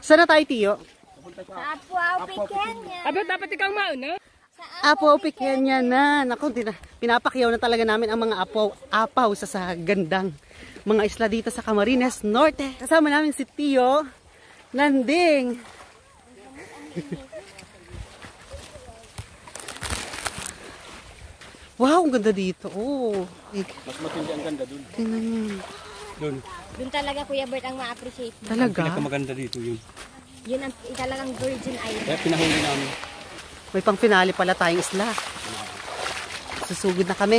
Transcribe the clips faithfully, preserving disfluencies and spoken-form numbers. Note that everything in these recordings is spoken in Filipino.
Saan na tayo, Tiyo? Sa Apuao Pequeña. Aba, dapat ikaw mauna. Apuao Pequeña na. Naku, pinapakyaw na talaga namin ang mga apaw, apaw sa, sa gandang mga isla dito sa Camarines Norte. Kasama namin si Tiyo Landing. Wow, ang ganda dito. Oh. Mas matindi ang ganda dun. Tingnan niyo. Dun. Dun talaga Kuya Bert ang ma-appreciate mo. Talaga? Ang pinakamaganda dito yun. Yun ang talagang Virgin Island. Kaya pinahuli namin. May pang finale pala tayong isla. Susugod na kami.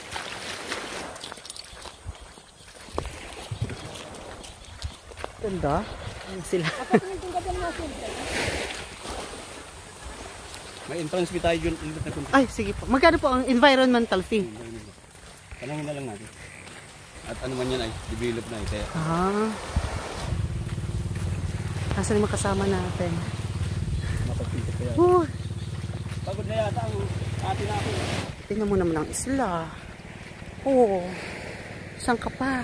Ganda. Ayan sila. May entrance fee tayo yun. Ay, sige po. Magkano po ang environmental fee? Tanangin na lang natin. At ano man yan ay develop na eh. Kaya Ah. Asan yung makasama natin? mapagpinto kaya. Uh, Pagod na yata ang atin natin. tingnan mo naman ang isla. Oh. Saan ka pa?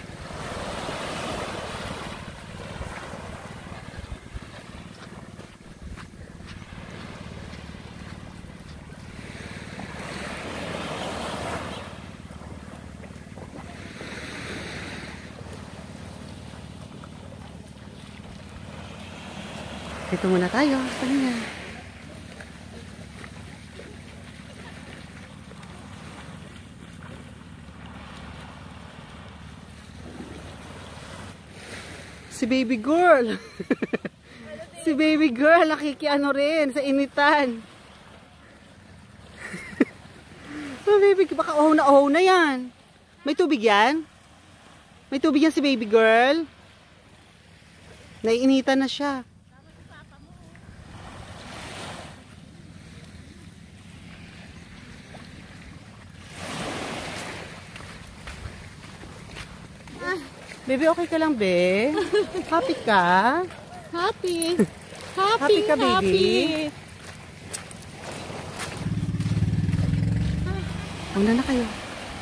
Dito muna tayo. Pahinga. Si baby girl. Si baby girl. Nakikiano rin sa initan. Oh, baby, baka oho na oho na yan. May tubig yan? May tubig yan si baby girl? Naiinitan na siya. Baby, okay ka lang, be? Happy ka? Happy. Happy, Happy ka, baby? happy. Una na kayo.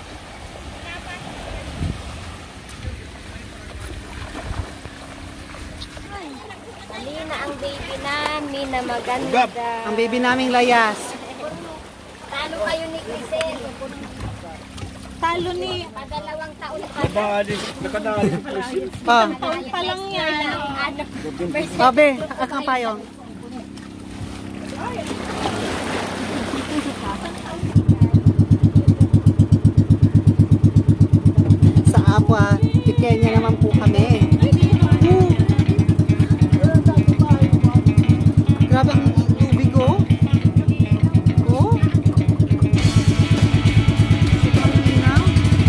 Alina ang baby namin na maganda. Ang baby naming layas. Talo kayo ni Crisel. Talo ni... Padalawang taon pa. Nakadali. Nakadali. Pa. Taon pa lang yan. Babe, akang payong. Sa Apua Pequeña naman po kami. Uh. Grabe ang tubig, oh. Oh. Sobrang linaw.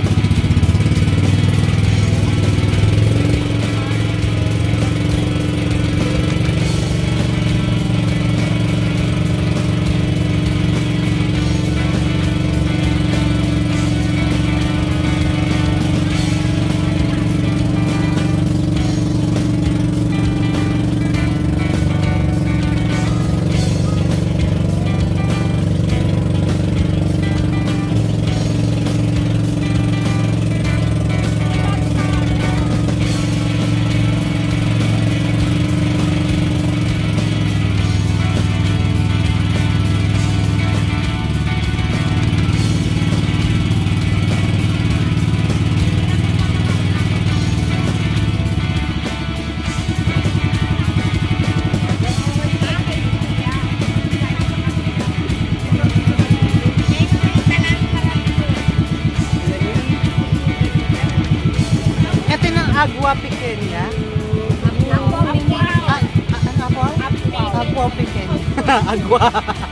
Agua Pequeña. Agua Pequeña. Ah, ano po? Agua Pequeña. Agua.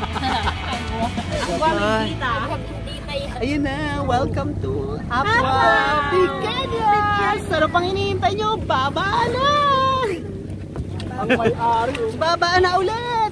Agua bendita. Ayun na, welcome to Agua Pequeña. Sarap ang iniintay nyo, babaan na. Ang may-ari. Babaan na ulit.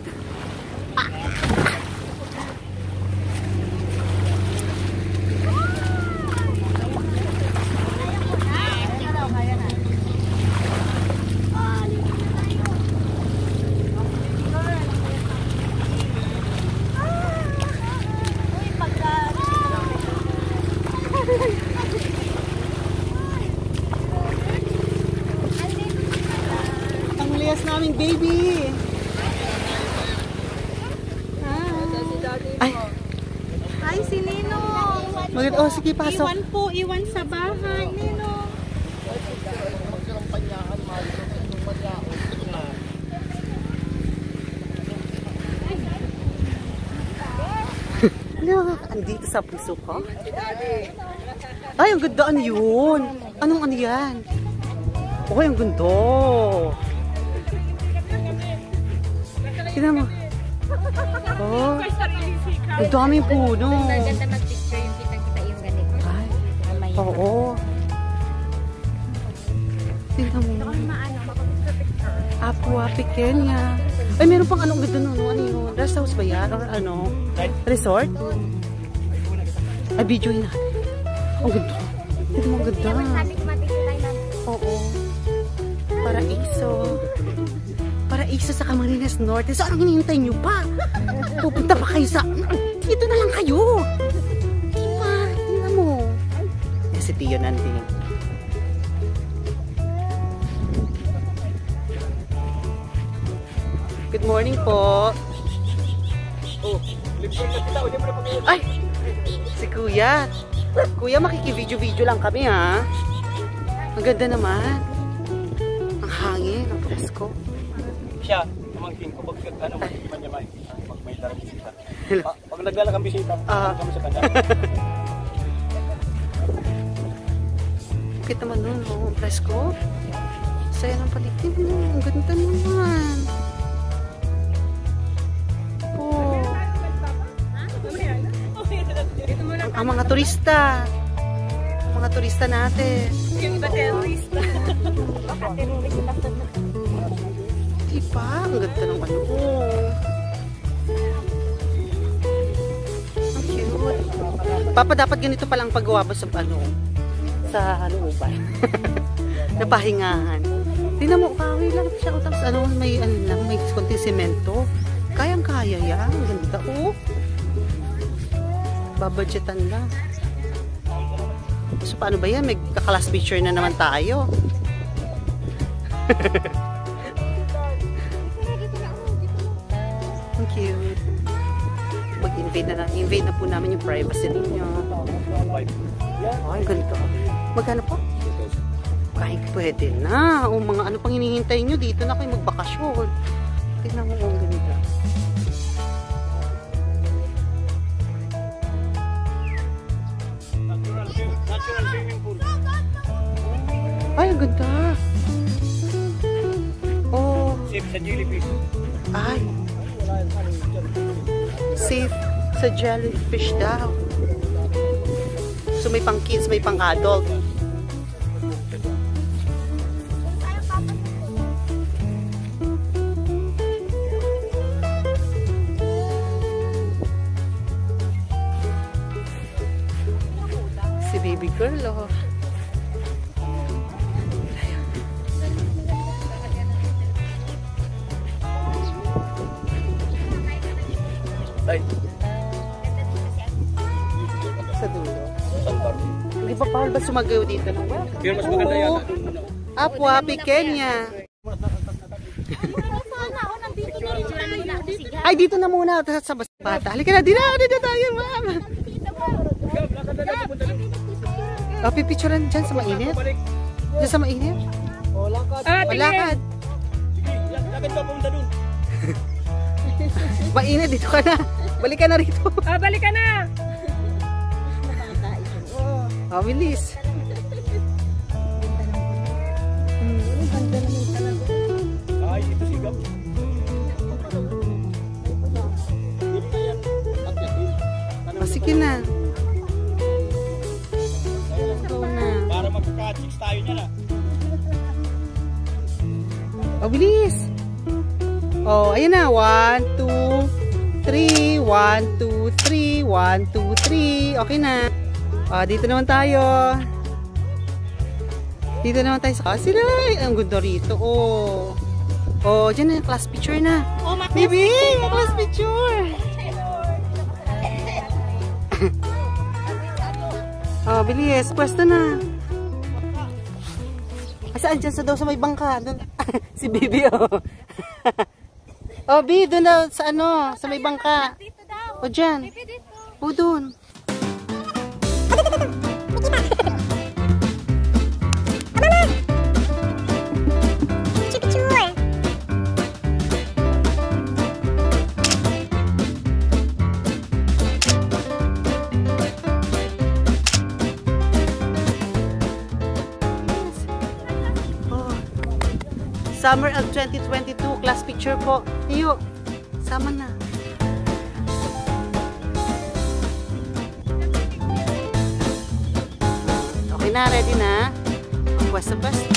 Ang lias namin baby. Ay. Ay, si Nino. Maganda. Oh, sige, pasok. Iwan po, iwan sa bahay, Nino. Ano, andito sa puso ko? Ay, ang ganda. Ano yun? Anong ano yan? Oh, ang ganda. Tignan mo. Oh, ang daming puno. Maganda mag-picture yung kita-kita yung ganito. Ay, Mamaya. oo. Tignan mo. Apua Pequeña. Ay, meron pang anong ganda nun. Ano yun? Rest house ba yan? Or ano? Resort? Ay, video yun natin. Ang ganda. Tignan mo, ang ganda. Sabi ko mapicture tayo na. Oo. Paraiso. Paraiso sa Camarines Norte. So, anong hinihintay nyo pa? Pupunta pa kayo sa... Dito na lang kayo. Diba? Tingnan mo. Yan si Tio nandun. Good morning po. Oh. Ay! Si Kuya. Kuya, makiki-video-video lang kami ha. Ang ganda naman. Ang hangin, ang presko. Siya, pamangkin ko, pag ano, pag may, pag may darang bisita. Pa, pag nagdala kang bisita, Ah. kami sa kanya. Bakit naman nun, oh, ang presko. Saya ng paligid mo. Ang ganda naman. Oh. Ang, ang mga turista. Ang mga turista natin. Yung iba terrorista. Diba? Ang ganda ng ano. Oh. Ang cute. Papa, dapat ganito palang paggawa mo sa ano, sa looban. Napahingahan. Tingnan mo, kahoy lang siya. O, tapos ano, may, ano lang, may konting semento. Kayang-kaya yan. Ang ganda. Oh. Babudgetan lang. So, paano ba yan? May kakalas picture na naman tayo. Ang cute. Mag-invade na lang. Invade na po namin yung privacy ninyo. Ay, ganito. Magkano po? Kahit pwede na. O mga ano pang hinihintay nyo, dito na kayo magbakasyon. Tignan mo ang ganda. Natural swimming pool. Ay, ang ganda. Oh, Safe sa jellyfish. ay. Safe sa jellyfish daw. So may pang kids, may pang adult. Si baby girl, oh. Ay, Sa dulo. saan ba? Hindi ba bawal ba sumagaw dito? Pero mas maganda yan. Apua Pequeña. Sana ako nandito na rin tayo. Sige. Ay, dito na muna. Tapos sa bata. Halika na, dito na. Dito tayo, ma'am. Oh, pipicturean dyan sa mainit. Dyan sa mainit. Ah, Malakad. Lakad ka pumunta dun. Mainit, dito ka na. Balik ka na rito. Ah, balik ka na. Oh, bilis. Ay, ito sigap. Oh, sige na. Go na. Para magkaka-chicks tayo niya na. Oh, bilis. Oh, ayan na. One, two, three. One, two, three. One, two, three. Okay na. Oh, dito naman tayo. Dito naman tayo sa... Ah, sila. Ang ganda rito. Oh. Oh, dyan na. Class picture na. Oh, ma- Baby, class picture. Oh, bilis. Pwesto na. Ah, saan dyan sa daw sa may bangka? Doon. Si Bibi, oh. Oh, B, doon na sa ano, sa may bangka. Dito daw. O, dyan. Bibi dito. O, doon. Summer of twenty twenty-two, class picture po. Iyo, sama na. Okay na, ready na? Pagwas sa bus.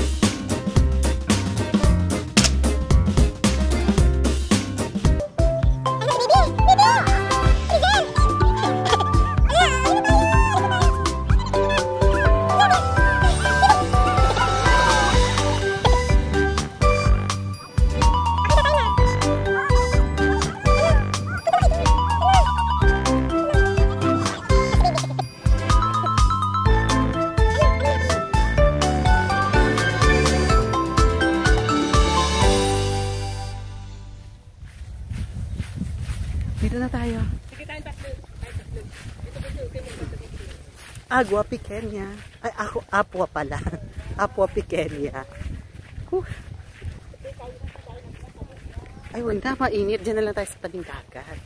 Dito na tayo. Sige tayo tatlo. Tayo tatlo. Ito ba ito? Agua Pequeña. Ay, ako, Apua pala. Apua Pequeña. Huh. Ay, wala. Mainit. Diyan na lang tayo sa tabing dagat.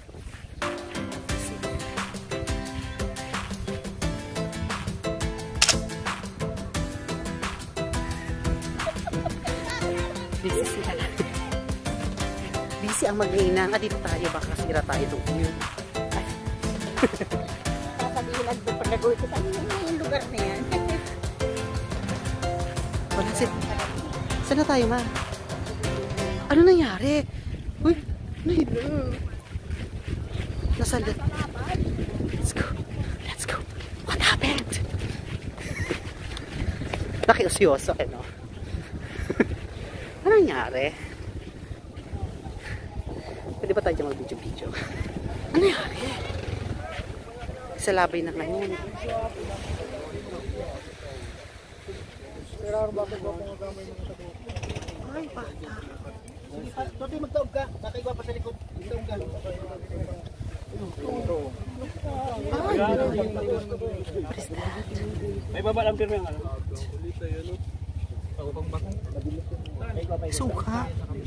Busy sila. Busy ang mag-iinang. Ah, dito tayo. Baka sira tayo ng view. Sasabihin lang doon pag nag-uwi ko. Saan yung lugar na yan? Wala si... Saan na tayo, ma? Ano nangyari? Uy, nahilo. Nasaan na? Let's go. Let's go. What happened? Nakiusyoso eh, no? Ano nangyari? Pwede ba tayo dyan mag-video-video? Ano nangyari? Sa labay na ngayon. Ay, bata. Pati magtaog ka. Nakaiwa pa sa likod. Magtaog ka. May baba lang pirmi ang ano. Suka.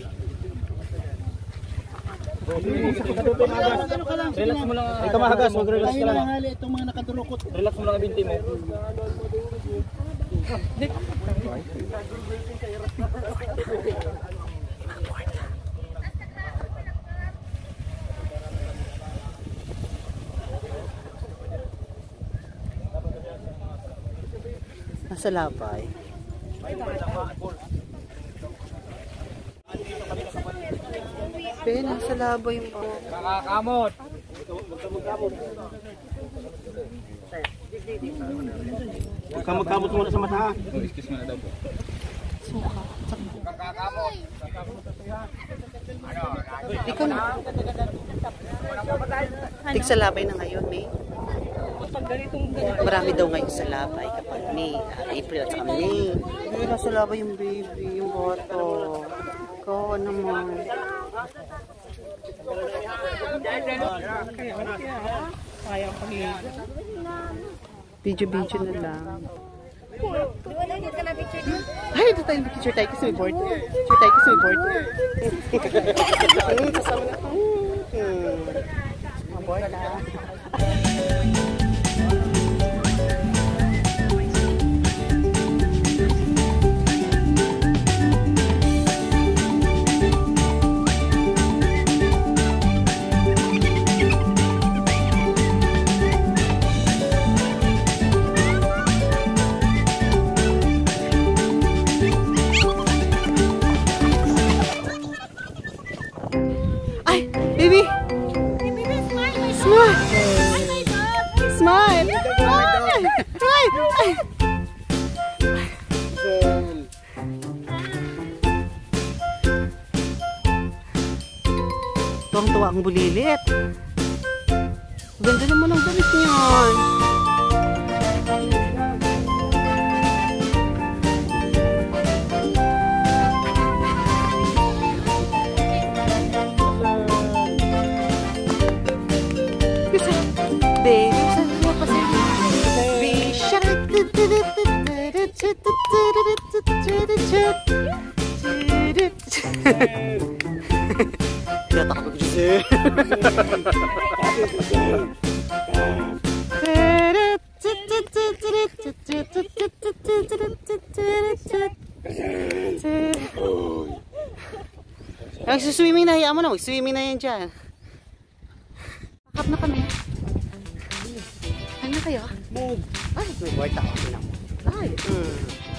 Relax mo lang. Ay, kamahagas. Mag-relax ka lang. Itong mga nakadurukot. Relax mo lang ang binti mo. Nasa labay. Pe, nasa labay yung po. Nakakamot. Huwag ka magkamot muna sa mata ha. Excuse mo na daw po. Suka. Ikaw na. Tig sa labay na ngayon, May. Marami daw ngayon sa labay kapag May. Uh, April at May. Hindi nasa labay yung baby, yung boto. Ikaw naman. Kayang pag-iig. Video-video na lang. Wala dito ka na picture dito. Ay, ito tayo picture tayo kasi may board. Picture tayo kasi may board. Kasama na. Mga board na. Baby! Smile! Smile! Ay! Ay! Ay! Tuwang-tuwa ang bulilit. Ganda naman ang damit niyan. Tinatakot ko siya. Mag-swimming na, hayaan mo na, mag-swimming na yan dyan. Pakap na kami. Ano kayo? Move. Ay, may board ako. Ay, hmm.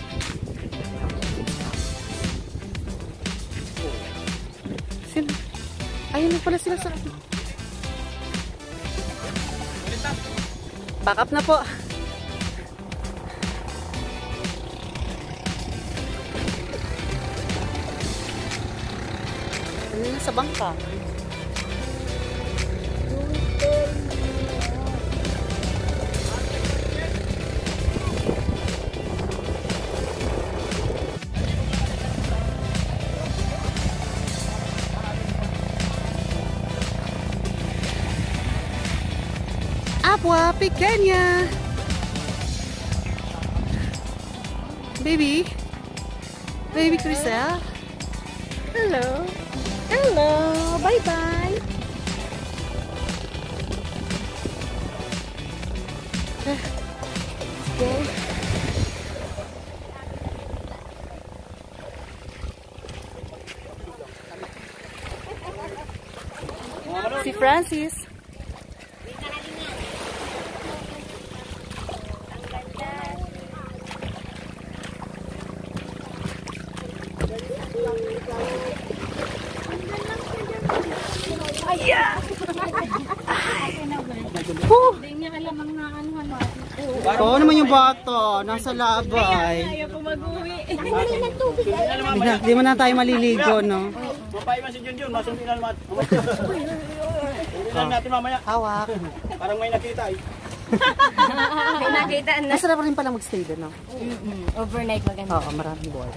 Sino? Ayun na pala sila sa... Back up na po. Ano na sa bangka? Apua pequeña. Baby. Baby Crisel. Hello. Hello. Bye-bye. Okay. Si Francis. Hindi niya alam ang ano-ano. Oo naman yung bata. Nasa labay. Ayaw po mag-uwi. Nakawala ng tubig. Di na, di mo na tayo maliligo, no? Mapaiwan si Junjun, masundi na naman. Hindi lang natin mamaya. Hawak. Parang may nakita eh. May nakita na. Masarap rin pala magstay doon, no? Overnight maganda. Oo, maraming board.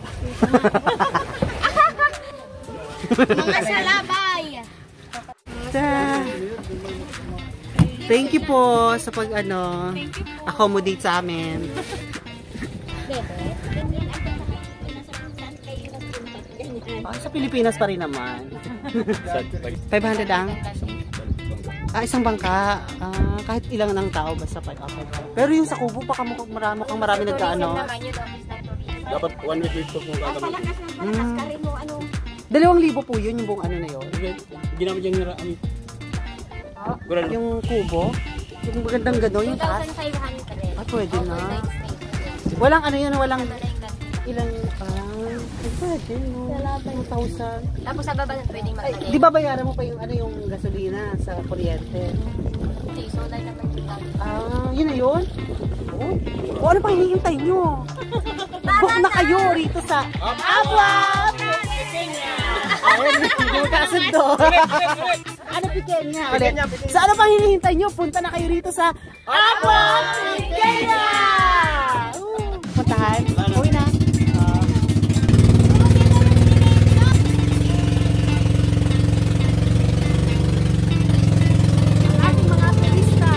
Mga salabay. Thank you po sa pag ano, accommodate sa amin. Ah, sa Pilipinas pa rin naman. five hundred ang? Ah, isang bangka. Ah, kahit ilang ng tao basta five hundred. Pero yung sa Kubo baka mukhang marami, mukhang marami nagkaano. Dapat one week week kung gagawin. Mm. Dalawang libo po yun, yung buong ano na yun. Ginamit yung nira. Guran. Yung kubo, yung magandang gano'n, yung taas. two thousand five hundred. Ah, pwede na. Walang ano yun, walang ilang, ah, pwede no, two thousand. Tapos sa baba pwedeng Ay, maglagay. di ba bayaran mo pa yung ano yung gasolina sa kuryente? Hindi, solar naman yung gamit. Ah, yun na yun? Oh. O ano pang hinihintay nyo? Book na kayo rito sa Apua! Ayun, hindi mo kasundo. Ano Pequeña? Ulit. Sa ano pang hinihintay nyo? Punta na kayo rito sa Apua Pequeña! Puntahan? Uwi na. Ating mga turista.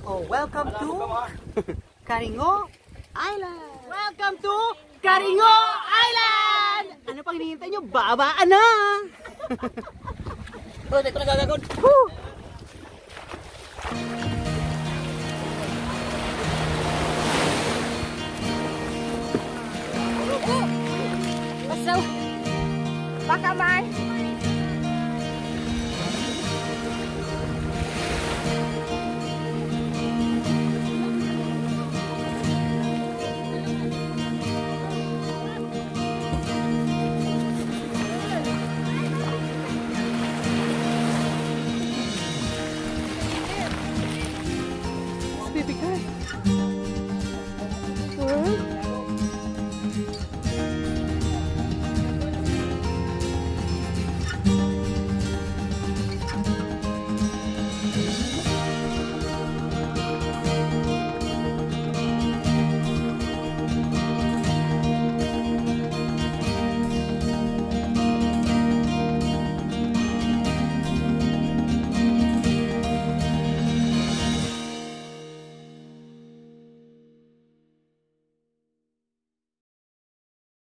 Oh, welcome to Karingo Island! Welcome to Karingo Island! Ano pang hinihintay nyo? Babaan na! Oh, dito na gagagod. Woo! Pasaw. Baka man. Baby girl.